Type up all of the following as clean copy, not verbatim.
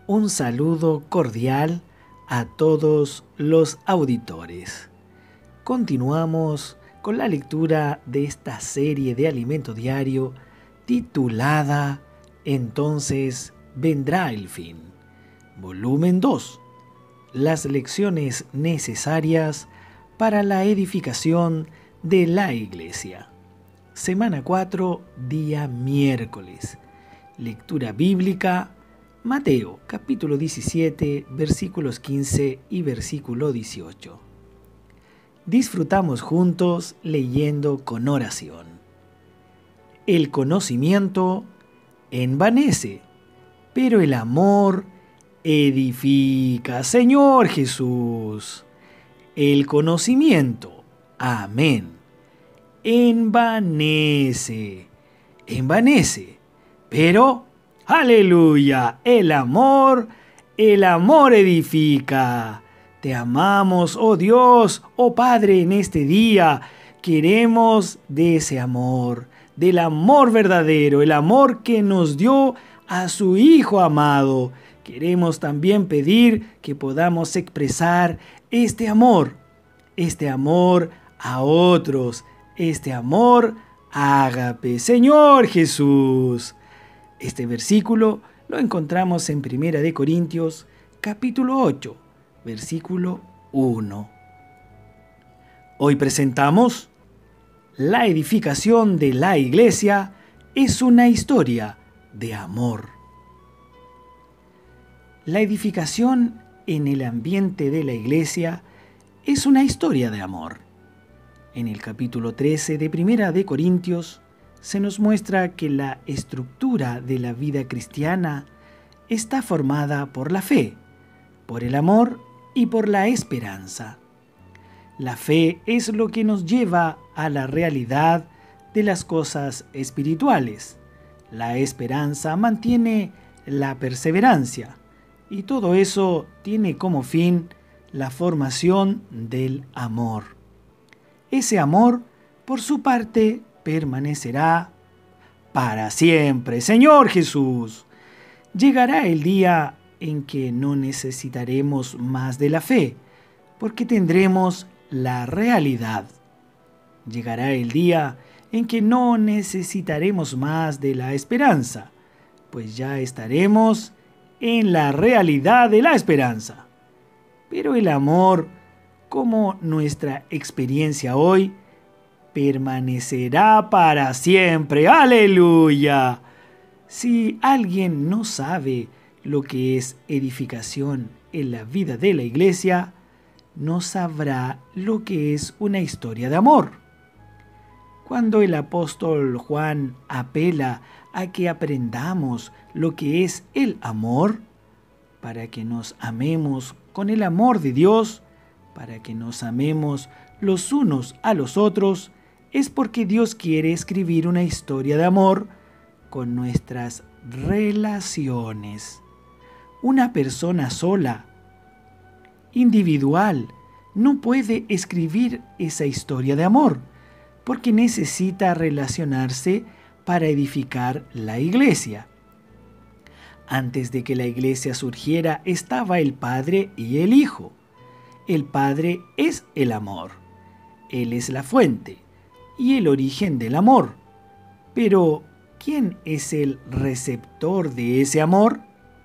Un saludo cordial a todos los auditores. Continuamos con la lectura de esta serie de Alimento Diario titulada Entonces vendrá el fin. Volumen 2. Las lecciones necesarias para la edificación de la Iglesia. Semana 4, día miércoles. Lectura bíblica, Mateo, capítulo 17, versículos 15 y versículo 18. Disfrutamos juntos leyendo con oración. El conocimiento envanece, pero el amor edifica. Señor Jesús, el conocimiento, amén, envanece, pero, aleluya, el amor edifica. Te amamos, oh Dios, oh Padre, en este día. Queremos de ese amor, del amor verdadero, el amor que nos dio a su Hijo amado. Queremos también pedir que podamos expresar este amor a otros, este amor ágape. Señor Jesús. Este versículo lo encontramos en 1 Corintios, capítulo 8, versículo 1. Hoy presentamos: la edificación de la Iglesia es una historia de amor. La edificación en el ambiente de la Iglesia es una historia de amor. En el capítulo 13 de 1 Corintios se nos muestra que la estructura de la vida cristiana está formada por la fe, por el amor y por la esperanza. La fe es lo que nos lleva a la realidad de las cosas espirituales. La esperanza mantiene la perseverancia, y todo eso tiene como fin la formación del amor. Ese amor, por su parte, permanecerá para siempre. Señor Jesús, llegará el día en que no necesitaremos más de la fe, porque tendremos la realidad. Llegará el día en que no necesitaremos más de la esperanza, pues ya estaremos en la realidad de la esperanza. Pero el amor, como nuestra experiencia hoy, permanecerá para siempre. ¡Aleluya! Si alguien no sabe lo que es edificación en la vida de la Iglesia, no sabrá lo que es una historia de amor. Cuando el apóstol Juan apela a que aprendamos lo que es el amor, para que nos amemos con el amor de Dios, para que nos amemos los unos a los otros, es porque Dios quiere escribir una historia de amor con nuestras relaciones. Una persona sola, individual, no puede escribir esa historia de amor, porque necesita relacionarse para edificar la iglesia. Antes de que la iglesia surgiera, estaba el Padre y el Hijo. El Padre es el amor. Él es la fuente y el origen del amor. Pero, ¿quién es el receptor de ese amor?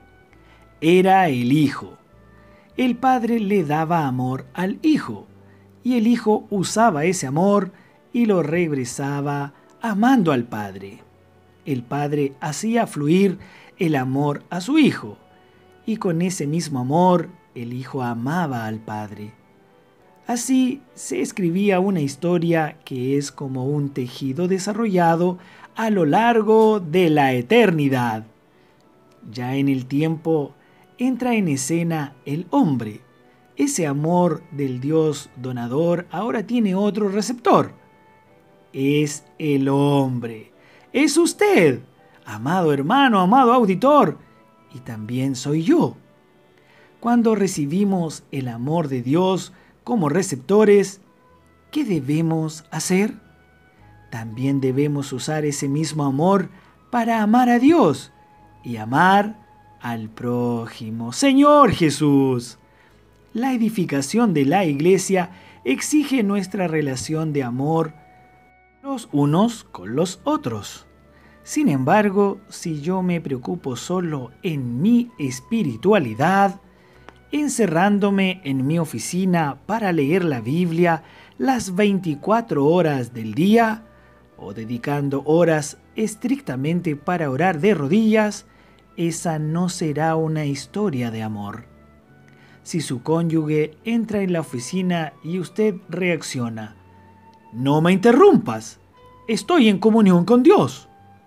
Era el Hijo. El Padre le daba amor al Hijo, y el Hijo usaba ese amor y lo regresaba amando al Padre. El Padre hacía fluir el amor a su Hijo, y con ese mismo amor el Hijo amaba al Padre. Así se escribía una historia que es como un tejido desarrollado a lo largo de la eternidad. Ya en el tiempo entra en escena el hombre. Ese amor del Dios donador ahora tiene otro receptor. Es el hombre. Es usted, amado hermano, amado auditor, y también soy yo. Cuando recibimos el amor de Dios como receptores, ¿qué debemos hacer? También debemos usar ese mismo amor para amar a Dios y amar al prójimo. Señor Jesús, la edificación de la iglesia exige nuestra relación de amor los unos con los otros. Sin embargo, si yo me preocupo solo en mi espiritualidad, encerrándome en mi oficina para leer la Biblia las 24 horas del día, o dedicando horas estrictamente para orar de rodillas, esa no será una historia de amor. Si su cónyuge entra en la oficina y usted reacciona: «No me interrumpas, estoy en comunión con Dios»,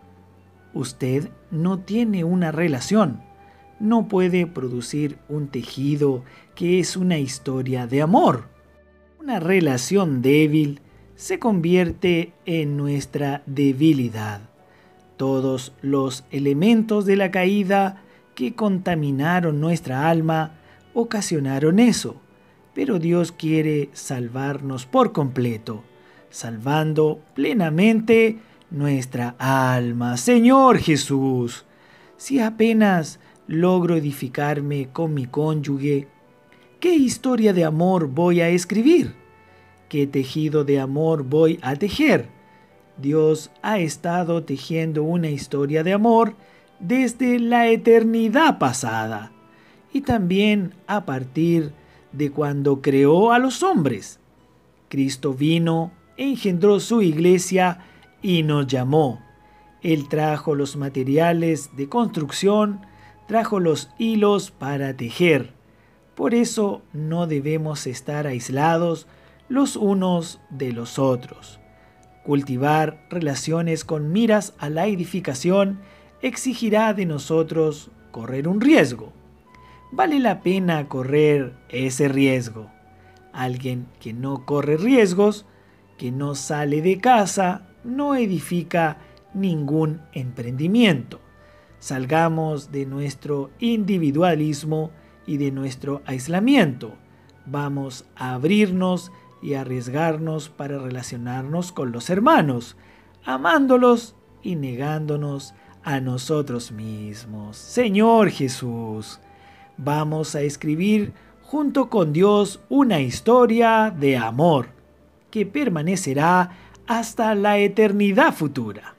usted no tiene una relación, no puede producir un tejido que es una historia de amor. Una relación débil se convierte en nuestra debilidad. Todos los elementos de la caída que contaminaron nuestra alma ocasionaron eso, pero Dios quiere salvarnos por completo, salvando plenamente nuestra alma. Señor Jesús, si apenas logro edificarme con mi cónyuge, ¿qué historia de amor voy a escribir? ¿Qué tejido de amor voy a tejer? Dios ha estado tejiendo una historia de amor desde la eternidad pasada y también a partir de cuando creó a los hombres. Cristo vino, engendró su iglesia y nos llamó. Él trajo los materiales de construcción, trajo los hilos para tejer. Por eso no debemos estar aislados los unos de los otros. Cultivar relaciones con miras a la edificación exigirá de nosotros correr un riesgo. Vale la pena correr ese riesgo. Alguien que no corre riesgos, que no sale de casa, no edifica ningún emprendimiento. Salgamos de nuestro individualismo y de nuestro aislamiento. Vamos a abrirnos y arriesgarnos para relacionarnos con los hermanos, amándolos y negándonos a nosotros mismos. Señor Jesús, vamos a escribir junto con Dios una historia de amor que permanecerá hasta la eternidad futura.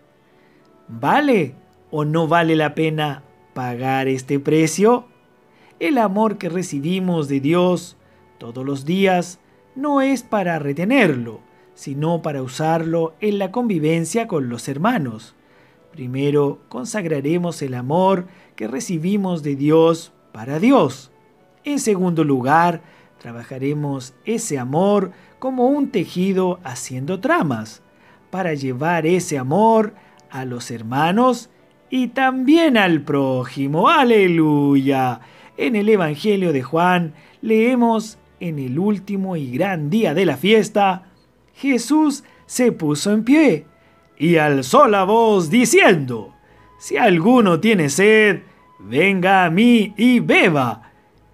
¿Vale o no vale la pena pagar este precio? El amor que recibimos de Dios todos los días no es para retenerlo, sino para usarlo en la convivencia con los hermanos. Primero consagraremos el amor que recibimos de Dios para Dios. En segundo lugar, trabajaremos ese amor como un tejido haciendo tramas, para llevar ese amor a los hermanos y también al prójimo. ¡Aleluya! En el Evangelio de Juan leemos: en el último y gran día de la fiesta, Jesús se puso en pie y alzó la voz diciendo: si alguno tiene sed, venga a mí y beba.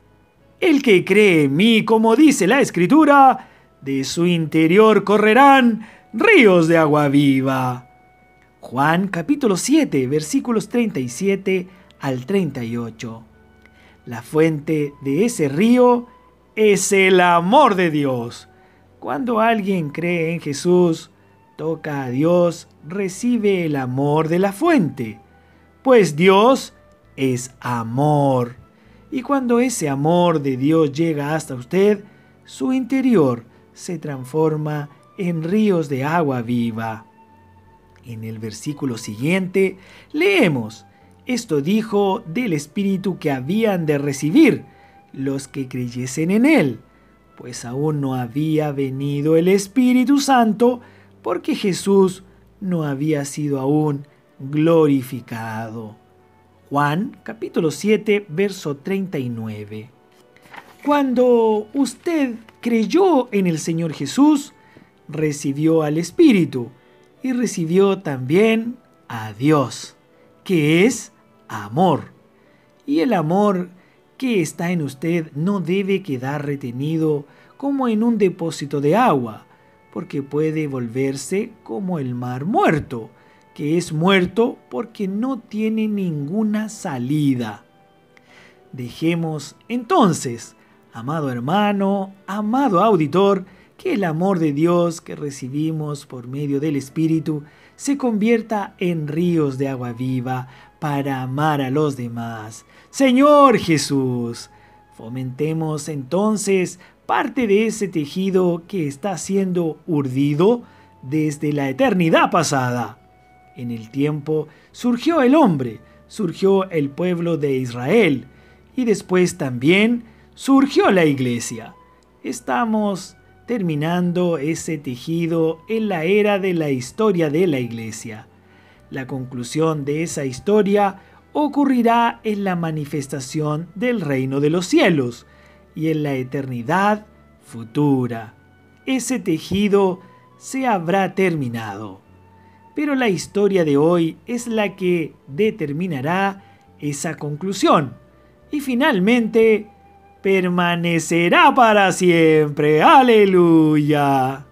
El que cree en mí, como dice la Escritura, de su interior correrán ríos de agua viva. Juan capítulo 7, versículos 37 al 38. La fuente de ese río es el amor de Dios. Cuando alguien cree en Jesús, toca a Dios, recibe el amor de la fuente, pues Dios es amor. Y cuando ese amor de Dios llega hasta usted, su interior se transforma en ríos de agua viva. En el versículo siguiente leemos: esto dijo del Espíritu que habían de recibir los que creyesen en Él, pues aún no había venido el Espíritu Santo, porque Jesús no había sido aún glorificado. Juan capítulo 7, verso 39. Cuando usted creyó en el Señor Jesús, recibió al Espíritu y recibió también a Dios, que es amor. Y el amor que está en usted no debe quedar retenido como en un depósito de agua, porque puede volverse como el mar muerto, que es muerto porque no tiene ninguna salida. Dejemos entonces, amado hermano, amado auditor, que el amor de Dios que recibimos por medio del Espíritu se convierta en ríos de agua viva para amar a los demás. Señor Jesús, fomentemos entonces parte de ese tejido que está siendo urdido desde la eternidad pasada. En el tiempo surgió el hombre, surgió el pueblo de Israel y después también surgió la iglesia. Estamos terminando ese tejido en la era de la historia de la iglesia. La conclusión de esa historia ocurrirá en la manifestación del reino de los cielos y en la eternidad futura. Ese tejido se habrá terminado. Pero la historia de hoy es la que determinará esa conclusión y finalmente permanecerá para siempre. ¡Aleluya!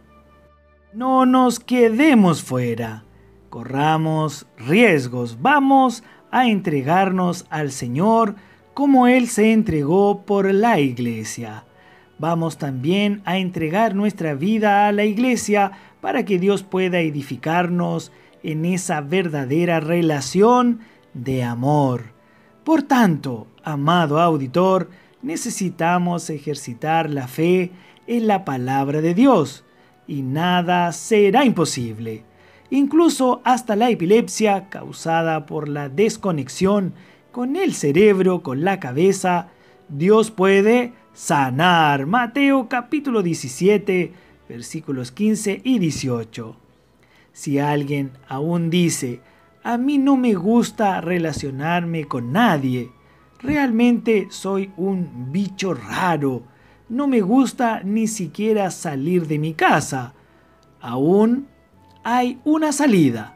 No nos quedemos fuera, corramos riesgos, vamos a entregarnos al Señor como Él se entregó por la iglesia. Vamos también a entregar nuestra vida a la iglesia para que Dios pueda edificarnos en esa verdadera relación de amor. Por tanto, amado auditor, necesitamos ejercitar la fe en la palabra de Dios y nada será imposible. Incluso hasta la epilepsia causada por la desconexión con el cerebro, con la cabeza, Dios puede sanar. Mateo capítulo 17, versículos 15 y 18. Si alguien aún dice, a mí no me gusta relacionarme con nadie, realmente soy un bicho raro, no me gusta ni siquiera salir de mi casa, aún hay una salida.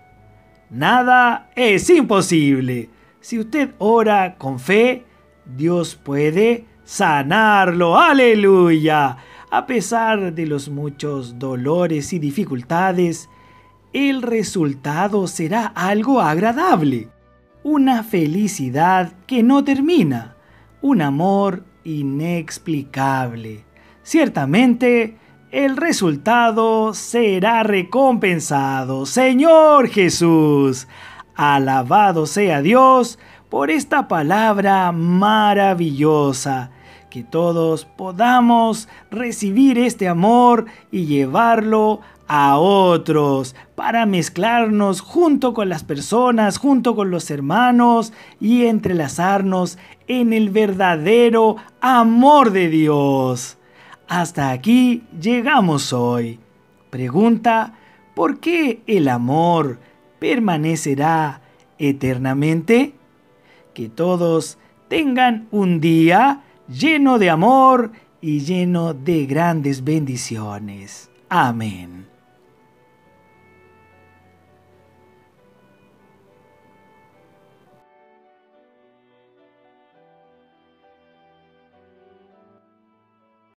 Nada es imposible. Si usted ora con fe, Dios puede sanarlo. ¡Aleluya! A pesar de los muchos dolores y dificultades, el resultado será algo agradable. Una felicidad que no termina. Un amor inexplicable. Ciertamente, el resultado será recompensado. Señor Jesús, alabado sea Dios por esta palabra maravillosa. Que todos podamos recibir este amor y llevarlo a otros para mezclarnos junto con las personas, junto con los hermanos y entrelazarnos en el verdadero amor de Dios. Hasta aquí llegamos hoy. Pregunta, ¿por qué el amor permanecerá eternamente? Que todos tengan un día lleno de amor y lleno de grandes bendiciones. Amén.